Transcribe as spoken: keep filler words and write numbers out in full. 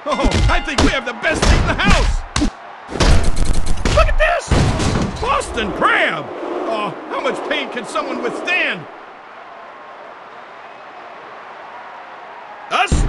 Oh, I think we have the best seat in the house! Look at this! Boston Crab! Oh, how much pain can someone withstand? A